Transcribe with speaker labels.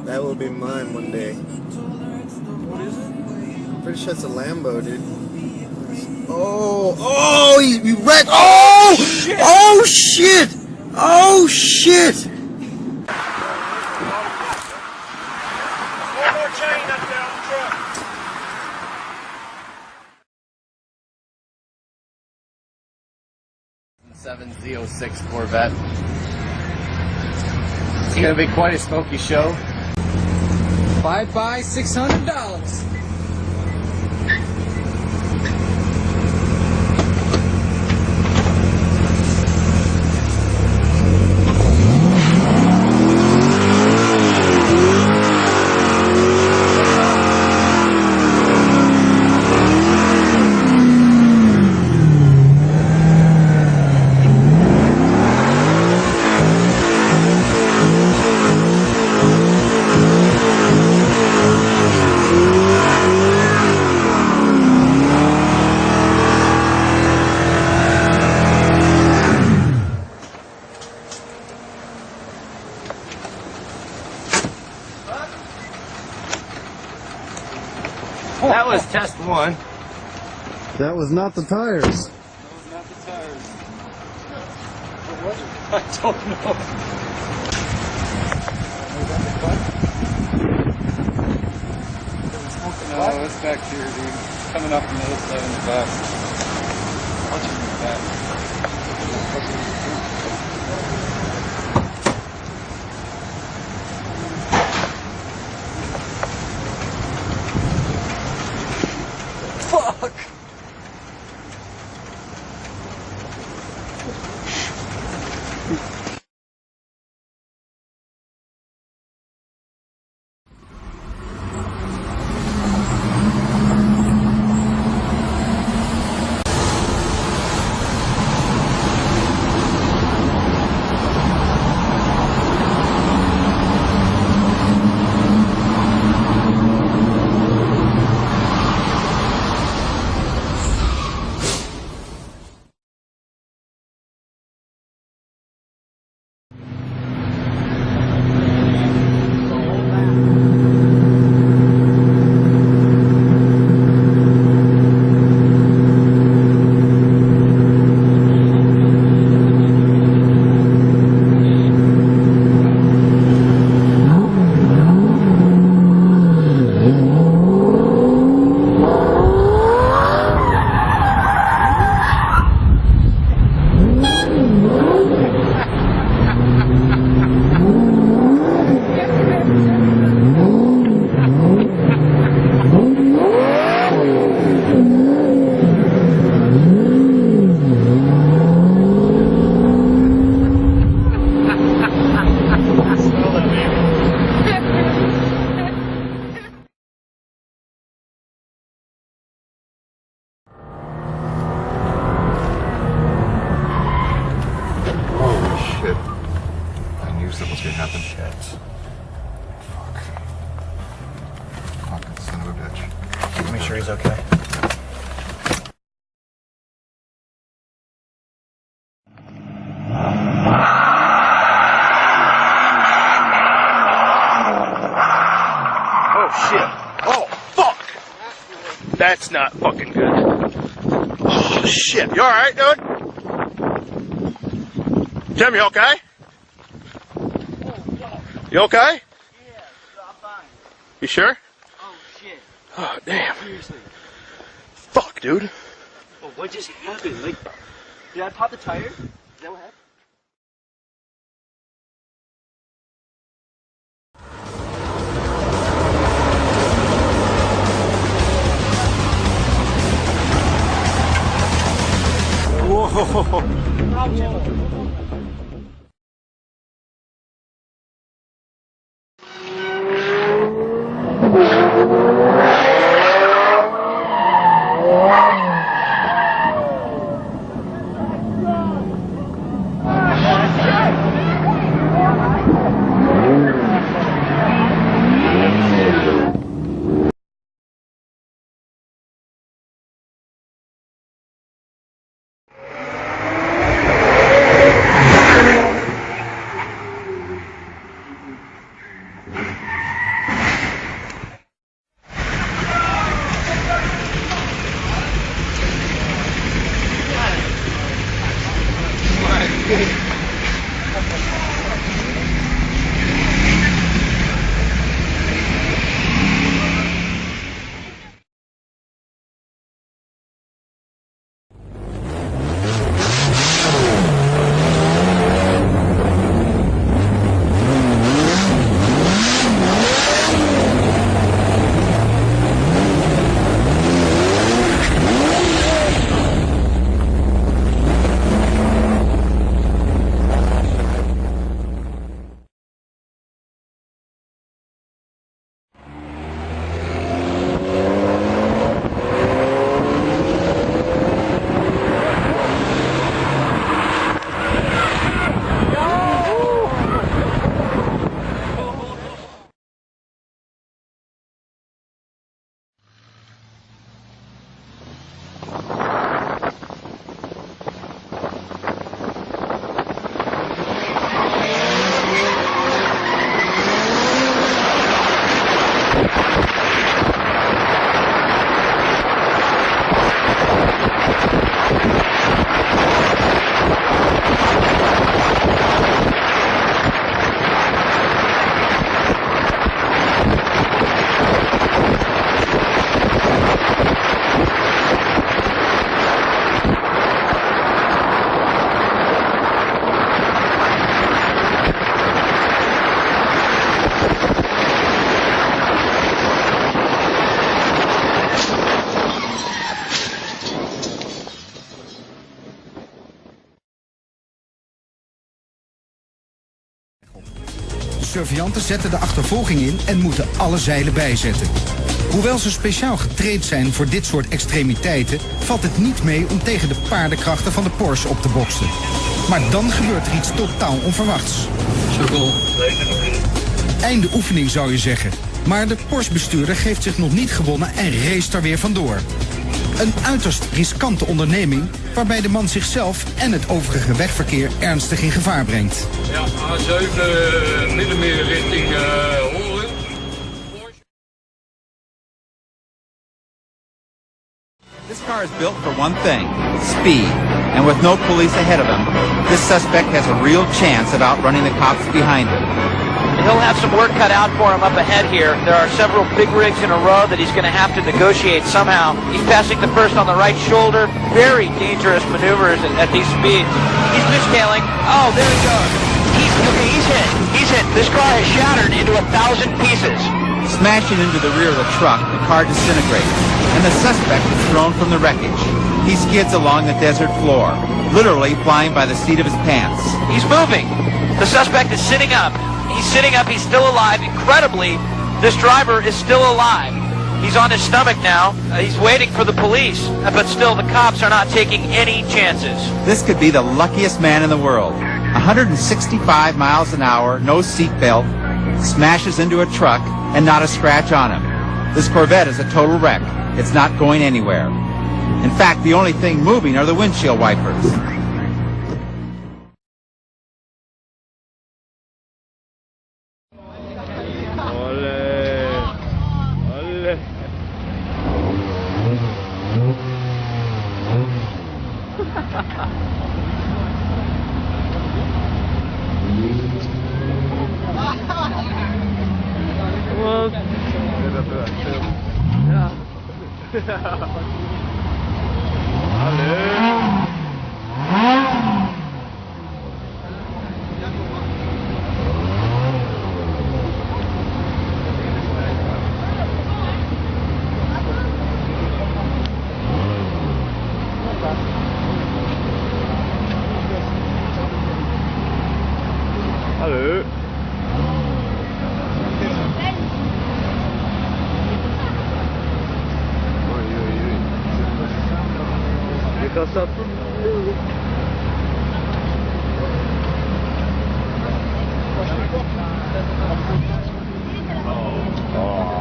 Speaker 1: That will be mine one day.
Speaker 2: What is it?
Speaker 1: I'm pretty sure it's a Lambo, dude. Oh, you wrecked. Oh, shit. Oh shit. Oh shit.
Speaker 2: One more chain up there on the truck.
Speaker 3: Z06 Corvette. It's gonna be quite a smoky show. Bye $600. That was test one.
Speaker 1: That was not the tires.
Speaker 2: That was not the tires. What was it? I don't know. No, it's back here, dude. It's coming up on the other side in the back. I'll just move back.
Speaker 3: Fuck!
Speaker 4: Something was gonna happen. Shit. Fuck. Fucking son of a bitch.
Speaker 5: Make sure he's okay.
Speaker 2: Oh shit. Oh fuck. That's not fucking good. Oh shit. You alright, dude? Jim, you okay? You okay?
Speaker 6: Yeah, I'm fine.
Speaker 2: You sure?
Speaker 6: Oh shit.
Speaker 2: Oh damn.
Speaker 6: Seriously.
Speaker 2: Fuck, dude.
Speaker 6: Oh, what just happened? Like, did I pop the tire? Is that what happened?
Speaker 2: Whoa.
Speaker 1: Surveillanten zetten de achtervolging in en moeten alle zeilen bijzetten. Hoewel ze speciaal getraind zijn voor dit soort extremiteiten, valt het niet mee om tegen de paardenkrachten van de Porsche op te boksen. Maar dan gebeurt er iets totaal onverwachts. Einde oefening zou je zeggen. Maar de Porsche-bestuurder geeft zich nog niet gewonnen en race er weer vandoor. Een uiterst riskante onderneming waarbij de man zichzelf en het overige wegverkeer ernstig in gevaar brengt.
Speaker 5: Ja, A7 Middenmeer richting Horen.
Speaker 7: This car is built for one thing, speed. And with no police ahead of him, this suspect has a real chance of outrunning the cops behind him.
Speaker 8: He'll have some work cut out for him up ahead here. There are several big rigs in a row that he's going to have to negotiate somehow. He's passing the first on the right shoulder. Very dangerous maneuvers at these speeds. He's miscailing. Oh, there he goes. He's hit. He's hit. This car has shattered into 1,000 pieces.
Speaker 7: Smashing into the rear of the truck, the car disintegrates, and the suspect is thrown from the wreckage. He skids along the desert floor, literally flying by the seat of his pants.
Speaker 8: He's moving. The suspect is sitting up. He's sitting up, he's still alive. Incredibly, this driver is still alive. He's on his stomach now. He's waiting for the police, but still the cops are not taking any chances.
Speaker 7: This could be the luckiest man in the world. 165 miles an hour, no seatbelt, smashes into a truck, and not a scratch on him. This Corvette is a total wreck. It's not going anywhere. In fact, the only thing moving are the windshield wipers.
Speaker 2: Hallo. Je gaat dat doen. Oh.